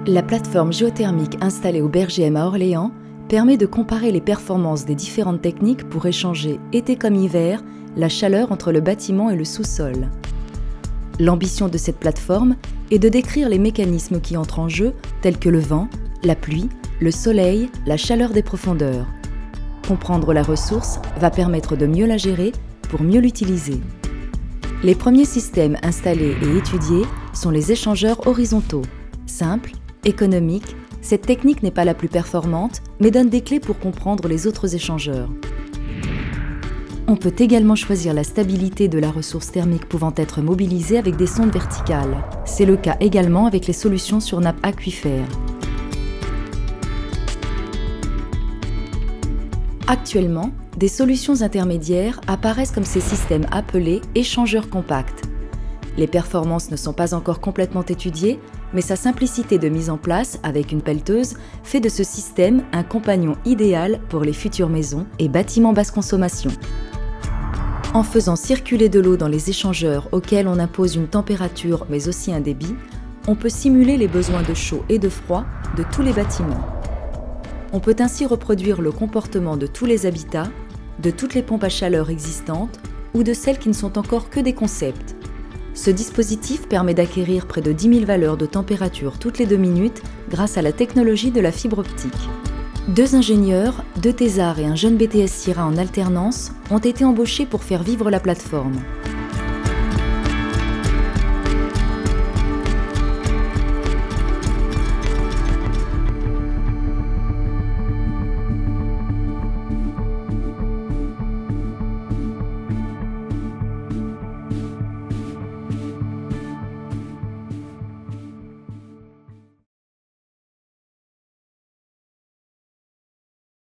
La plateforme géothermique installée au BRGM à Orléans permet de comparer les performances des différentes techniques pour échanger, été comme hiver, la chaleur entre le bâtiment et le sous-sol. L'ambition de cette plateforme est de décrire les mécanismes qui entrent en jeu, tels que le vent, la pluie, le soleil, la chaleur des profondeurs. Comprendre la ressource va permettre de mieux la gérer pour mieux l'utiliser. Les premiers systèmes installés et étudiés sont les échangeurs horizontaux. Simples, économiques, cette technique n'est pas la plus performante, mais donne des clés pour comprendre les autres échangeurs. On peut également choisir la stabilité de la ressource thermique pouvant être mobilisée avec des sondes verticales. C'est le cas également avec les solutions sur nappe aquifère. Actuellement, des solutions intermédiaires apparaissent comme ces systèmes appelés échangeurs compacts. Les performances ne sont pas encore complètement étudiées, mais sa simplicité de mise en place avec une pelleteuse fait de ce système un compagnon idéal pour les futures maisons et bâtiments basse consommation. En faisant circuler de l'eau dans les échangeurs auxquels on impose une température mais aussi un débit, on peut simuler les besoins de chaud et de froid de tous les bâtiments. On peut ainsi reproduire le comportement de tous les habitats, de toutes les pompes à chaleur existantes ou de celles qui ne sont encore que des concepts. Ce dispositif permet d'acquérir près de 10 000 valeurs de température toutes les 2 minutes grâce à la technologie de la fibre optique. 2 ingénieurs, 2 thésards et un jeune BTS Sira en alternance ont été embauchés pour faire vivre la plateforme.